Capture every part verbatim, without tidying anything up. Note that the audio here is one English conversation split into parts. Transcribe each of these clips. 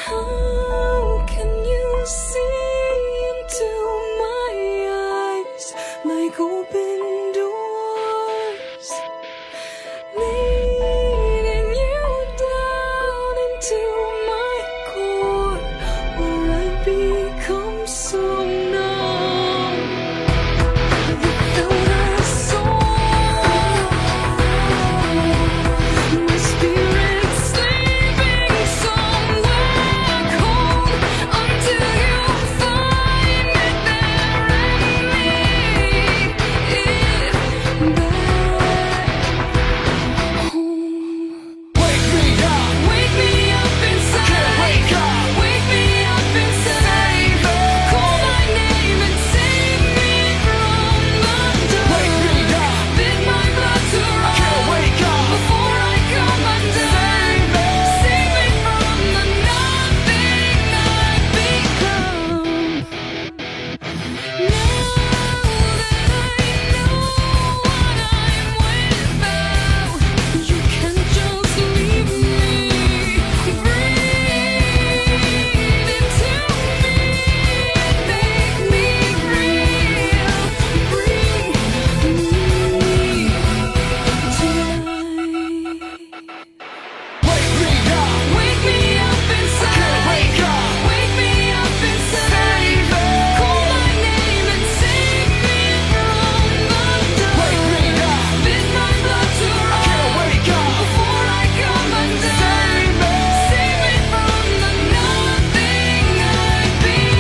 How can you see into my eyes like open doors, leading you down into my core, where I become so numb without a soul. My spirit sleeping somewhere cold until you find it there and lead it back home. Wake me up, Wake me up inside. can't wake up. Wake me up inside. Call my name and save me from the dark. Wake me up, Bid my blood to can't run wake up. before I come undone. Save me from the nothing I've become. Now that I know what I'm without, you can just leave me. Breathe into me, make me real. Bring me tonight. Wake me up, Wake me up inside. can't wake up. Wake me up inside. Call my name and save me from the dark. Wake me up, Bid my blood to can't run wake up. before I come undone. Save me from the nothing I've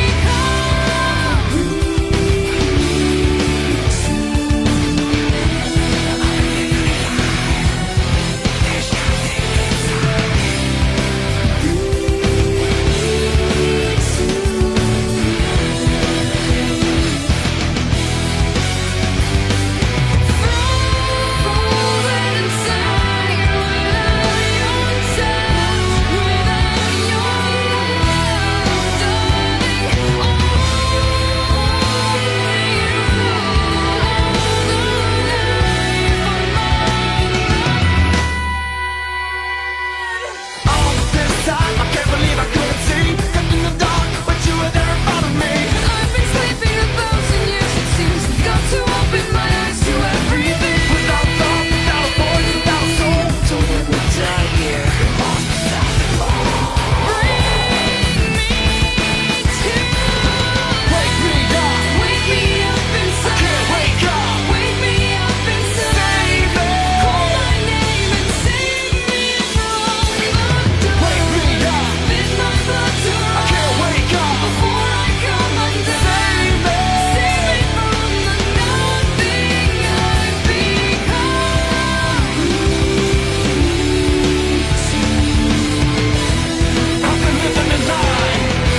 frozen inside without your touch, without your love, darling. All this time, I can't believe I couldn't see. Kept in the dark, but you were there in front of me. I've been sleeping a thousand years, it seems. Got to open my eyes to everything. Without thought, without a voice, without a soul. So when we die here, lost without the goal. Bring me to Wake me up, wake me up inside. can't wake up. Wake me up inside. Call my name and save me from the dark. Wake me up, Bid my blood to I can't run wake up. before I come undone. Save me. Save me from the nothing I've I've been living a lie.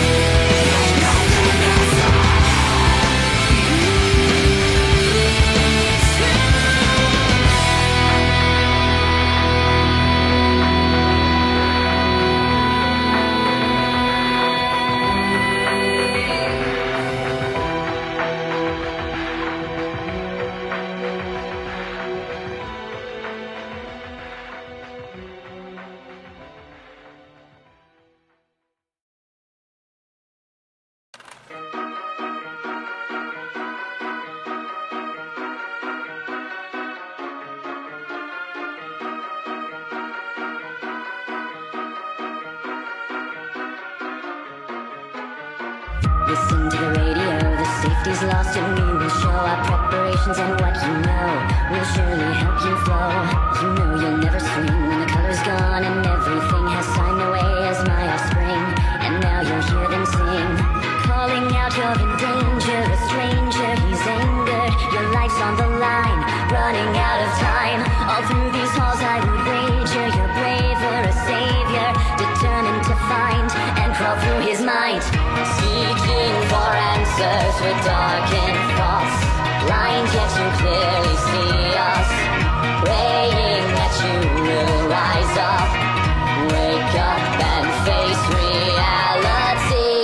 Listen to the radio, the safety's lost and we will show our preparations and what you know will surely help you flow. You know you'll never swing when the color's gone and everything has signed away as my offspring. And now you'll hear them sing, calling out you're in danger, a stranger, he's angered. Your life's on the line, running out of time. All through these halls I would wager you're braver, a savior, determined to find and crawl through his mind. Seeking for answers with darkened thoughts, blind yet you clearly see us, praying that you will rise up, wake up and face reality.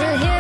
to hear